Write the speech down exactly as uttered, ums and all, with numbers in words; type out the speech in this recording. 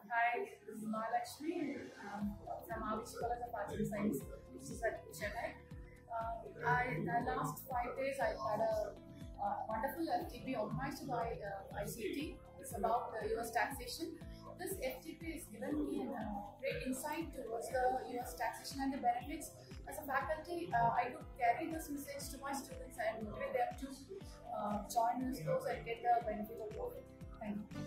Hi, this is Mahalakshmi um, from 𝐀𝐫𝐭𝐬 𝐒𝐈𝐂𝐓 𝐀�0𝐈𝐂𝐬. Uh, I the last five days I had a uh, wonderful F D P organized by uh, I C T. It's about the U S taxation. This F D P has given me a uh, great insight towards the U S taxation and the benefits. As a faculty, uh, I could carry this message to my students and motivate them to uh, join this course and get the benefit of it. Thank you.